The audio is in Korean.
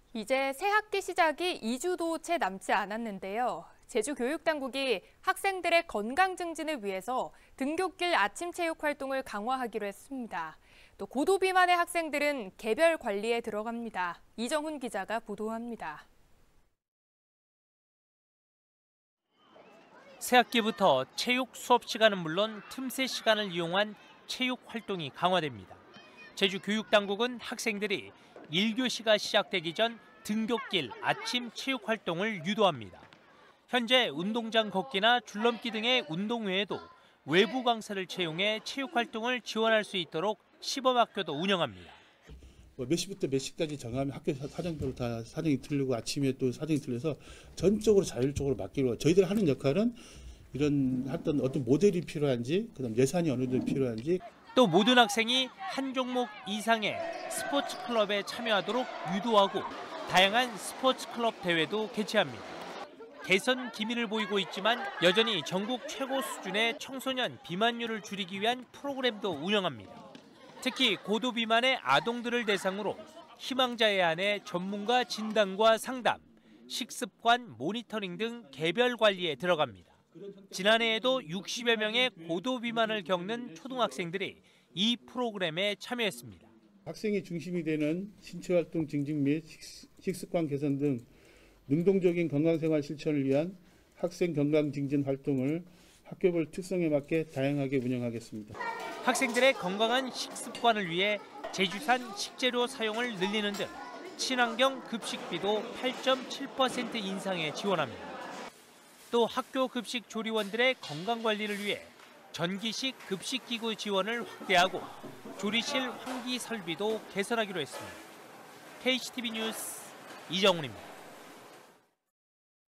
이제 새 학기 시작이 2주도 채 남지 않았는데요. 제주교육당국이 학생들의 건강 증진을 위해서 등굣길 아침 체육 활동을 강화하기로 했습니다. 또 고도 비만의 학생들은 개별 관리에 들어갑니다. 이정훈 기자가 보도합니다. 새학기부터 체육 수업 시간은 물론 틈새 시간을 이용한 체육 활동이 강화됩니다. 제주교육당국은 학생들이 1교시가 시작되기 전 등굣길 아침 체육 활동을 유도합니다. 현재 운동장 걷기나 줄넘기 등의 운동 외에도 외부 강사를 채용해 체육 활동을 지원할 수 있도록 시범학교도 운영합니다. 몇 시부터 몇 시까지 정하면 학교 사정대로 다 사정이 틀리고 아침에 또 사정이 틀려서 전적으로 자율적으로 맡기로 저희들 하는 역할은 이런 어떤 모델이 필요한지 그다음 예산이 어느 정도 필요한지 또 모든 학생이 한 종목 이상의 스포츠 클럽에 참여하도록 유도하고 다양한 스포츠 클럽 대회도 개최합니다. 개선 기미를 보이고 있지만 여전히 전국 최고 수준의 청소년 비만율을 줄이기 위한 프로그램도 운영합니다. 특히 고도 비만의 아동들을 대상으로 희망자에 한해 전문가 진단과 상담, 식습관 모니터링 등 개별 관리에 들어갑니다. 지난해에도 60여 명의 고도 비만을 겪는 초등학생들이 이 프로그램에 참여했습니다. 학생이 중심이 되는 신체활동 증진 및 식습관 개선 등 능동적인 건강생활 실천을 위한 학생 건강 증진 활동을 학교별 특성에 맞게 다양하게 운영하겠습니다. 학생들의 건강한 식습관을 위해 제주산 식재료 사용을 늘리는 등 친환경 급식비도 8.7% 인상에 지원합니다. 또 학교 급식 조리원들의 건강 관리를 위해 전기식 급식기구 지원을 확대하고 조리실 환기 설비도 개선하기로 했습니다. KCTV 뉴스 이정훈입니다.